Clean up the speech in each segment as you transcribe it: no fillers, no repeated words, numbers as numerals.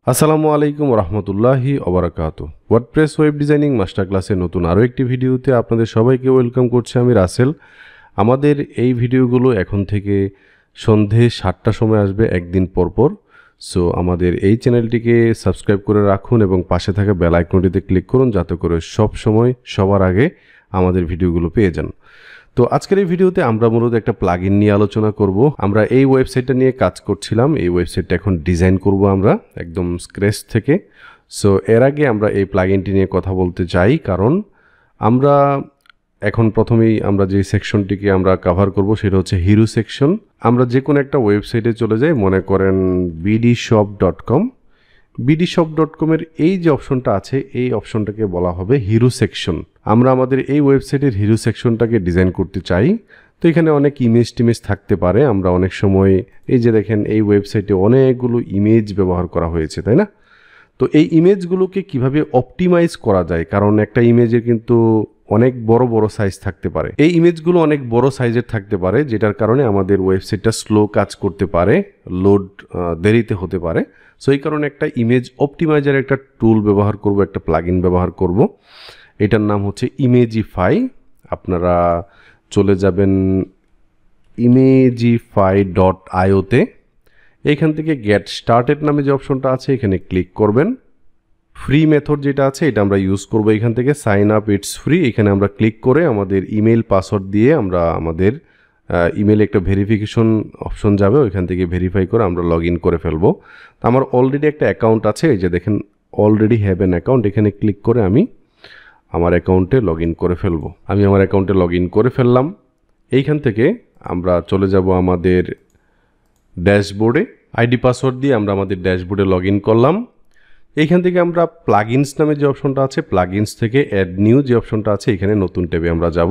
আসসালামু আলাইকুম রহমতুল্লাহি ওবারাকাতু। ওয়ার্ডপ্রেস ওয়েব ডিজাইনিং মাস্টার ক্লাসের নতুন আরও একটি ভিডিওতে আপনাদের সবাইকে ওয়েলকাম করছি আমি রাসেল। আমাদের এই ভিডিওগুলো এখন থেকে সন্ধে 7টার সময় আসবে একদিন পর। সো আমাদের এই চ্যানেলটিকে সাবস্ক্রাইব করে রাখুন এবং পাশে থাকা বেল আইকনটিতে ক্লিক করুন যাতে করে সব সময় সবার আগে আমাদের ভিডিওগুলো পেয়ে যান। তো আজকের এই ভিডিওতে আমরা মূলত একটা প্লাগইন নিয়ে আলোচনা করব। আমরা এই ওয়েবসাইটটা নিয়ে কাজ করছিলাম, এই ওয়েবসাইটটা এখন ডিজাইন করব আমরা একদম স্ক্র্যাচ থেকে। সো এর আগে আমরা এই প্লাগইনটি নিয়ে কথা বলতে চাই, কারণ আমরা এখন প্রথমেই আমরা যে সেকশনটিকে আমরা কভার করব সেটা হচ্ছে হিরো সেকশন। আমরা যে কোনো একটা ওয়েবসাইটে চলে যাই, মনে করেন bdshop.com। bdshop.com এর এই যে অপশনটা আছে এই অপশনটাকে বলা হবে হিরো সেকশন। আমরা আমাদের এই ওয়েবসাইটের হিরো সেকশনটাকে ডিজাইন করতে চাই। তো এখানে অনেক ইমেজ টিমেজ থাকতে পারে। আমরা অনেক সময় এই যে দেখেন এই ওয়েবসাইটে অনেকগুলো ইমেজ ব্যবহার করা হয়েছে, তাই না? তো এই ইমেজগুলোকে কিভাবে অপটিমাইজ করা যায়, কারণ একটা ইমেজের কিন্তু অনেক বড় বড় সাইজ থাকতে পারে। এই ইমেজগুলো অনেক বড় সাইজের থাকতে পারে, যেটার কারণে আমাদের ওয়েবসাইটটা স্লো কাজ করতে পারে, লোড দেরিতে হতে পারে। সো এই কারণে একটা ইমেজ অপটিমাইজার একটা টুল ব্যবহার করব, একটা প্লাগইন ব্যবহার করব। এটার নাম হচ্ছে ইমেজিফাই। আপনারা চলে যাবেন imagify.io তে। এইখান থেকে গেট স্টার্টেড নামে যে অপশনটা আছে এখানে ক্লিক করবেন। ফ্রি মেথড যেটা আছে এটা আমরা ইউজ করব। এখান থেকে সাইন আপ ইটস ফ্রি, এখানে আমরা ক্লিক করে আমাদের ইমেল পাসওয়ার্ড দিয়ে আমরা আমাদের ইমেলে একটা ভেরিফিকেশন অপশন যাবে, ওইখান থেকে ভেরিফাই করে আমরা লগ ইন করে ফেলবো। তো আমার অলরেডি একটা অ্যাকাউন্ট আছে, এই যে দেখেন অলরেডি হ্যাভ অ্যান অ্যাকাউন্ট, এখানে ক্লিক করে আমি আমার অ্যাকাউন্টে লগ ইন করে ফেলবো। আমি আমার অ্যাকাউন্টে লগ ইন করে ফেললাম। এইখান থেকে আমরা চলে যাব আমাদের ড্যাশবোর্ডে। আইডি পাসওয়ার্ড দিয়ে আমরা আমাদের ড্যাশবোর্ডে লগ ইন করলাম। এইখান থেকে আমরা প্লাগইনস নামে যে অপশনটা আছে, প্লাগইনস থেকে অ্যাড নিউ যে অপশনটা আছে এখানে নতুন ট্যাবে আমরা যাব।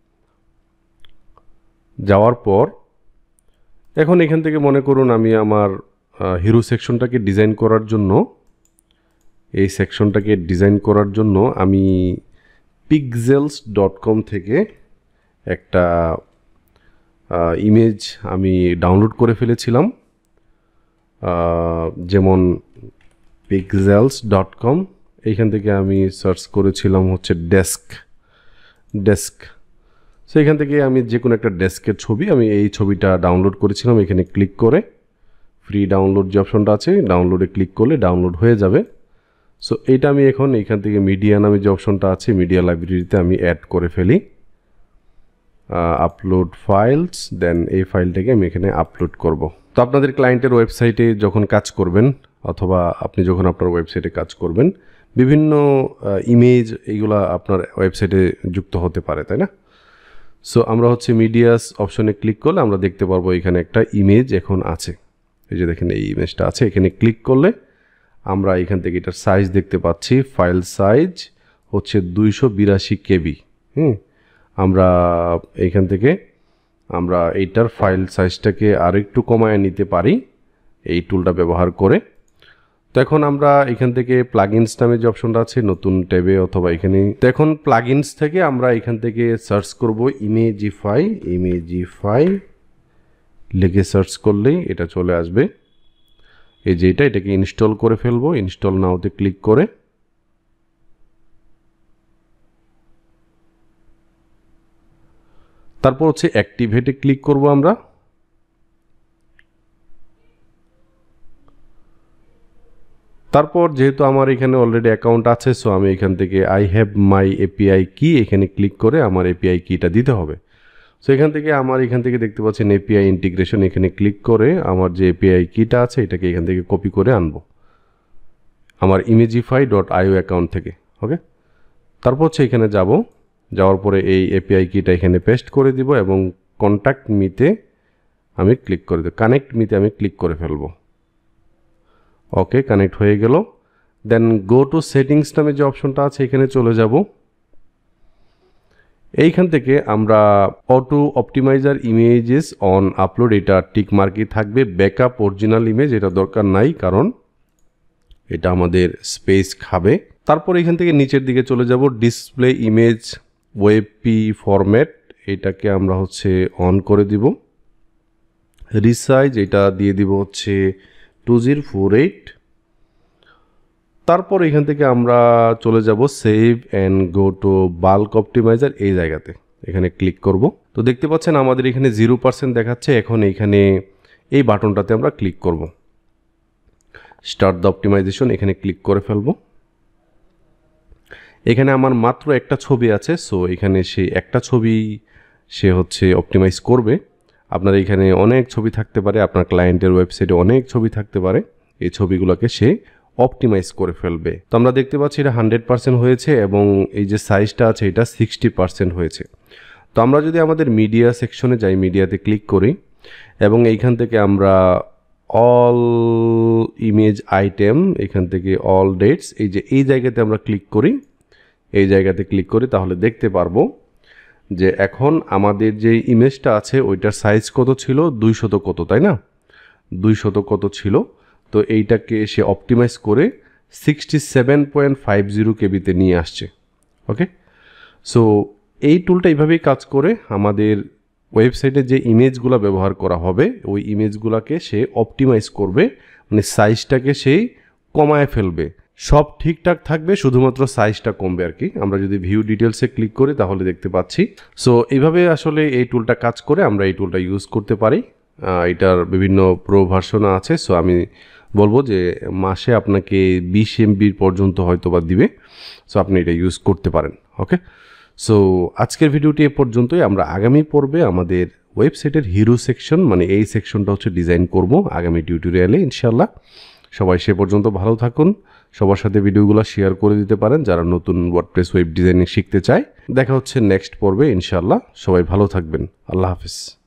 যাওয়ার পর এখন এখান থেকে মনে করুন আমি আমার হিরো সেকশনটাকে ডিজাইন করার জন্য আমি pixels.com থেকে একটা ইমেজ আমি ডাউনলোড করে ফেলেছিলাম, যেমন pixels.com। এইখান থেকে আমি সার্চ করেছিলাম হচ্ছে ডেস্ক। সো এখান থেকে আমি যে কোনো একটা ডেস্কের ছবি, আমি এই ছবিটা ডাউনলোড করেছিলাম। এখানে ক্লিক করে ফ্রি ডাউনলোড যে অপশনটা আছে ডাউনলোডে ক্লিক করলে ডাউনলোড হয়ে যাবে। সো এইটা আমি এখন এইখান থেকে মিডিয়া নামে যে অপশনটা আছে মিডিয়া লাইব্রেরিতে আমি অ্যাড করে ফেলি। আপলোড ফাইলস, দেন এই ফাইলটাকে আমি এখানে আপলোড করব। তো আপনাদের ক্লায়েন্টের ওয়েবসাইটে যখন কাজ করবেন অথবা আপনি যখন আপনার ওয়েবসাইটে কাজ করবেন, বিভিন্ন ইমেজ এইগুলা আপনার ওয়েবসাইটে যুক্ত হতে পারে, তাই না? সো আমরা হচ্ছে মিডিয়াস অপশনে ক্লিক করলে আমরা দেখতে পারবো এখানে একটা ইমেজ এখন আছে। এই যে দেখেন এই ইমেজটা আছে, এখানে ক্লিক করলে আমরা এখান থেকে এটার সাইজ দেখতে পাচ্ছি। ফাইল সাইজ হচ্ছে 282 KB। আমরা এইখান থেকে আমরা এইটার ফাইল সাইজটাকে আরেকটু কমায় নিতে পারি এই টুলটা ব্যবহার করে। তো এখন আমরা এখান থেকে প্লাগইনস নামে যে অপশনটা আছে নতুন ট্যাবে অথবা এখানে, তো এখন প্লাগইনস থেকে আমরা এখান থেকে সার্চ করব ইমেজিফাই লিখে সার্চ করলেই এটা চলে আসবে। এই যে এটাকে ইনস্টল করে ফেলবো। ইনস্টল নাওতে ক্লিক করে তারপর হচ্ছে অ্যাক্টিভেটে ক্লিক করব আমরা। তারপর যেহেতু আমার এখানে অলরেডি অ্যাকাউন্ট আছে, সো আমি এখান থেকে আই হ্যাভ মাই এপিআই কি এখানে ক্লিক করে আমার এপিআই কিটা দিতে হবে। সো এখান থেকে দেখতে পাচ্ছেন এপিআই ইন্টিগ্রেশন, এখানে ক্লিক করে আমার যে এপিআই কিটা আছে এটাকে এখান থেকে কপি করে আনবো আমার imagify.io অ্যাকাউন্ট থেকে। ওকে, তারপর হচ্ছে এখানে যাওয়ার পরে এই এপিআই কিটা এখানে পেস্ট করে দিব এবং কন্ট্যাক্ট মিতে আমি ক্লিক করে দেব, কানেক্ট মিতে আমি ক্লিক করে ফেলবো। ওকে, কানেক্ট হয়ে গেল। দেন গো টু সেটিংস নামে যে অপশনটা আছে এখানে চলে যাব। এইখান থেকে আমরা auto optimiser images on upload এটা টিক মার্কই থাকবে। ব্যাকআপ অরিজিনাল ইমেজ এটা দরকার নাই, কারণ এটা আমাদের স্পেস খাবে। তারপর এখান থেকে নিচের দিকে চলে যাব, ডিসপ্লে ইমেজ ওয়েবপ ফরম্যাট এটাকে আমরা হচ্ছে অন করে দিব। রিসাইজ এটা দিয়ে দিব হচ্ছে 2048 তারপর এখান থেকে আমরা চলে যাব save and go to bulk optimiser এই জায়গাতে এখানে ক্লিক করব। তো দেখতে পাচ্ছেন আমাদের এখানে 0% দেখাচ্ছে। এখন এইখানে এই বাটনটাতে আমরা ক্লিক করব, স্টার্ট দ্য অপটিমাইজেশন, এখানে ক্লিক করে ফেলব। এখানে আমার মাত্র একটা ছবি আছে, সো এখানে সেই একটা ছবি সে হচ্ছে অপটিমাইজ করবে। আপনার এখানে অনেক ছবি থাকতে পারে, আপনার ক্লায়েন্টের ওয়েবসাইটে অনেক ছবি থাকতে পারে, এই ছবিগুলোকে সে অপটিমাইজ করে ফেলবে। তো আমরা দেখতে পাচ্ছি এটা 100% হয়েছে এবং এই যে সাইজটা আছে এটা 60% হয়েছে। তো আমরা যদি আমাদের মিডিয়া সেকশনে যাই, মিডিয়াতে ক্লিক করি এবং এইখান থেকে আমরা অল ইমেজ আইটেম, এখান থেকে অল ডেটস, এই যে এই জায়গাতে আমরা ক্লিক করি, এই জায়গাতে ক্লিক করি, তাহলে দেখতে পারবো যে এখন আমাদের যে ইমেজটা আছে ওইটার সাইজ কত ছিল, 200 কত, তাই না, 200 কত ছিল। তো এইটাকে সে অপটিমাইজ করে 67.50 কেবিতে নিয়ে আসছে। ওকে, সো এই টুলটা এইভাবেই কাজ করে। আমাদের ওয়েবসাইটে যে ইমেজগুলো ব্যবহার করা হবে ওই ইমেজগুলোকে সে অপটিমাইজ করবে, মানে সাইজটাকে সেই কমায় ফেলবে। সব ঠিকঠাক থাকবে, শুধুমাত্র সাইজটা কমবে আর কি। আমরা যদি ভিউ ডিটেলসে ক্লিক করি তাহলে দেখতে পাচ্ছি। সো এইভাবে আসলে এই টুলটা কাজ করে, আমরা এই টুলটা ইউজ করতে পারি। এটার বিভিন্ন প্রো ভার্সন আছে। সো আমি বলবো যে মাসে আপনাকে 20 MB পর্যন্ত হয়তো বা দিবে, সো আপনি এটা ইউজ করতে পারেন। ওকে, সো আজকের ভিডিওটি এ পর্যন্তই। আমরা আগামী পর্বে আমাদের ওয়েবসাইটের হিরো সেকশন, মানে এই সেকশনটা হচ্ছে ডিজাইন করব আগামী টিউটোরিয়ালে ইনশাল্লাহ। সবাই সে পর্যন্ত ভালো থাকুন, সবার সাথে ভিডিওগুলো শেয়ার করে দিতে পারেন যারা নতুন ওয়ার্ডপ্রেস ওয়েব ডিজাইনিং শিখতে চায়। দেখা হচ্ছে নেক্সট পর্বে ইনশাল্লাহ। সবাই ভালো থাকবেন, আল্লাহ হাফিজ।